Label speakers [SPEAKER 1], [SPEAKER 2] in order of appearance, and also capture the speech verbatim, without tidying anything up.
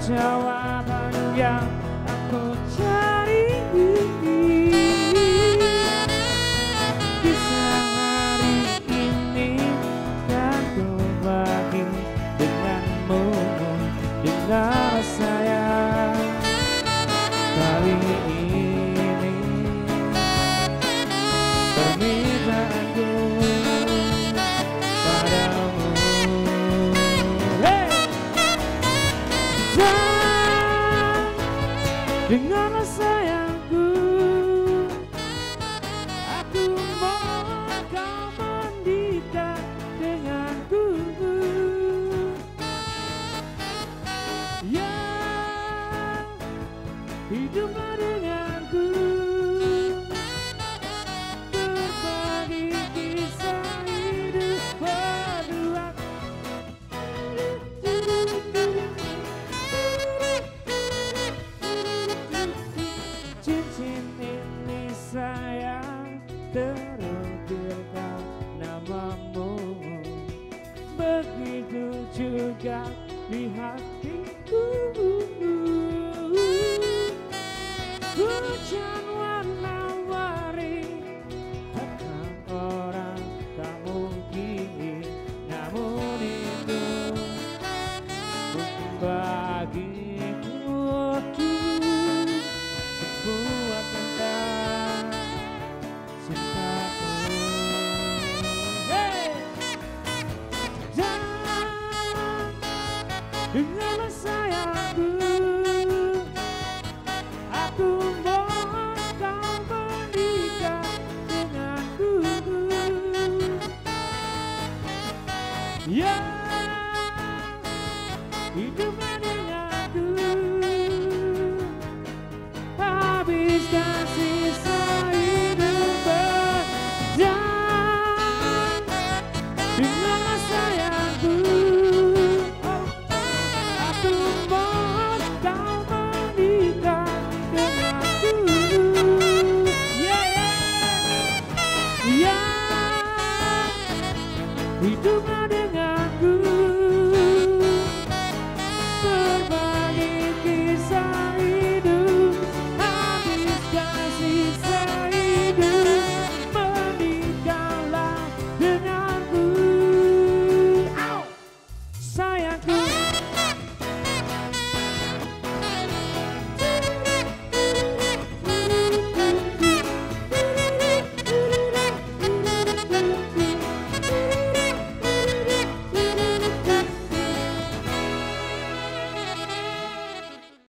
[SPEAKER 1] jawaban yang aku cari. Kisah hari ini kan ku bagi denganmu, dengar sayang. Kali ini permintaanku padamu. Hey! Dan dengarlah sayangku, aku mohon kau menikah denganku. Yang hiduplah denganku, berbagi kisah hidup berdua. Cincin ini sayang terukirkan namamu, begitu juga di hatiku. Hujan warna-warni akan orang tak mungkin, namun itu bukan bagiku. Sebuah tentang cintaku. Hey! Dan dengarlah sayangku, aku mohon kau menikah denganku. Ya, hiduplah denganku, habiskan sisa hidup berjalan. Dengarlah sayangku, oh, aku mohon kau menikah denganku. Yeah, yeah, yeah. Hidup